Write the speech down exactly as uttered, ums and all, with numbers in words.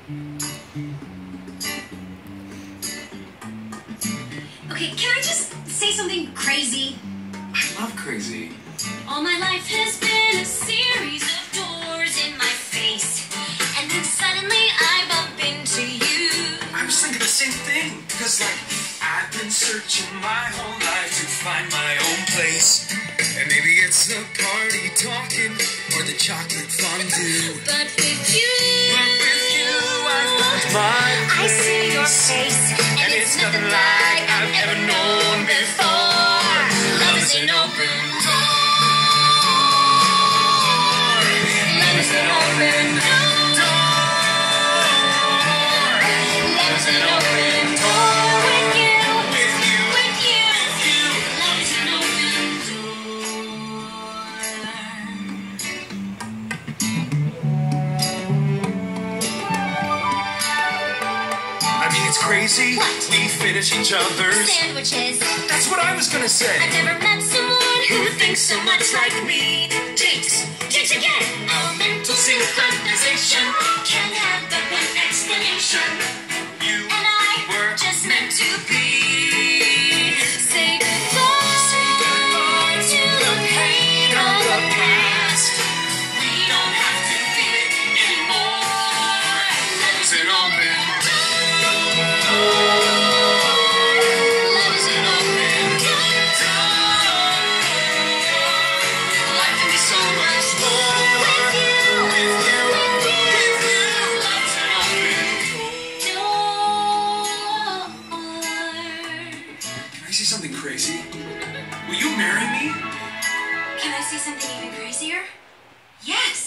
Okay, can I just say something crazy? I love crazy. All my life has been a series of doors in my face, and then suddenly I bump into you. I was thinking the same thing, because like, I've been searching my whole life to find my own place. And maybe it's the party talking, or the chocolate fondue. But with you, But with you, I found my I place. see your face, And it's nothing like I've ever known before. Love is an open door. Love is an open door. Love is an open door. With you, With you, with you, with you. love is an open I mean, it's crazy. What? We finish each door. other's. Sandwiches. That's what I was gonna say. I've never met someone who thinks so much like me. Jinx, jinx again. Our mental synchronization can have but one explanation. You And I were just meant to be. Say goodbye, Say goodbye to the pain of the past. We don't have to feel it anymore. Love is an open door. Love is an open door. Life can be so much more with you. with you, With you. with you. Love is an open door. Can I say something crazy? Will you marry me? Can I say something even crazier? Yes!